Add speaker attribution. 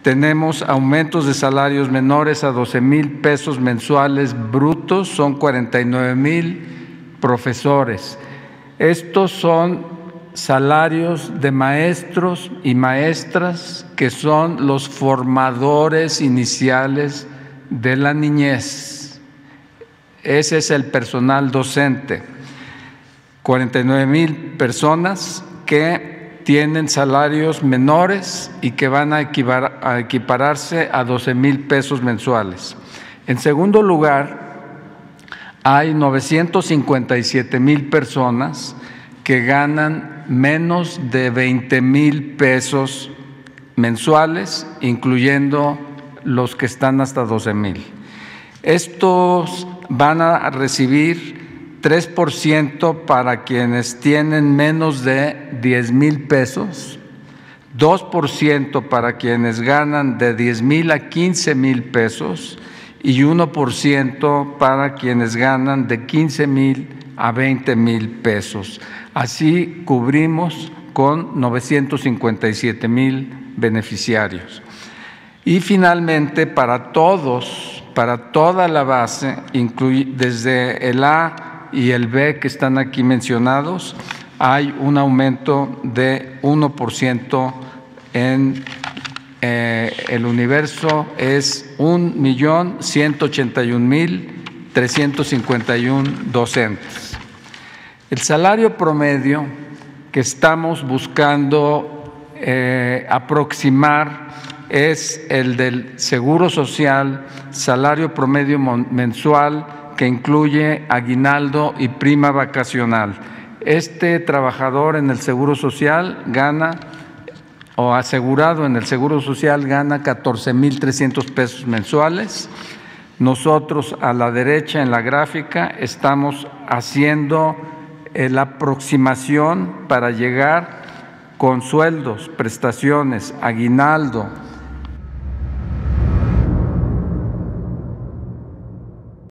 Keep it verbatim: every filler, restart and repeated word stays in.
Speaker 1: Tenemos aumentos de salarios menores a doce mil pesos mensuales brutos, son cuarenta y nueve mil profesores. Estos son salarios de maestros y maestras que son los formadores iniciales de la niñez. Ese es el personal docente. cuarenta y nueve mil personas que tienen salarios menores y que van a, equivar, a equipararse a doce mil pesos mensuales. En segundo lugar, hay novecientos cincuenta y siete mil personas que ganan menos de veinte mil pesos mensuales, incluyendo los que están hasta doce mil. Estos van a recibir tres por ciento para quienes tienen menos de diez mil pesos, dos por ciento para quienes ganan de diez mil a quince mil pesos y uno por ciento para quienes ganan de quince mil a veinte mil pesos. Así cubrimos con novecientos cincuenta y siete mil beneficiarios. Y finalmente, para todos, para toda la base, desde el A y el B que están aquí mencionados, hay un aumento de uno por ciento en eh, el universo, es un millón ciento ochenta y un mil trescientos cincuenta y uno docentes. El salario promedio que estamos buscando eh, aproximar es el del Seguro Social, salario promedio mensual que incluye aguinaldo y prima vacacional. Este trabajador en el Seguro Social gana, o asegurado en el Seguro Social, gana catorce mil trescientos pesos mensuales. Nosotros a la derecha en la gráfica estamos haciendo la aproximación para llegar con sueldos, prestaciones, aguinaldo,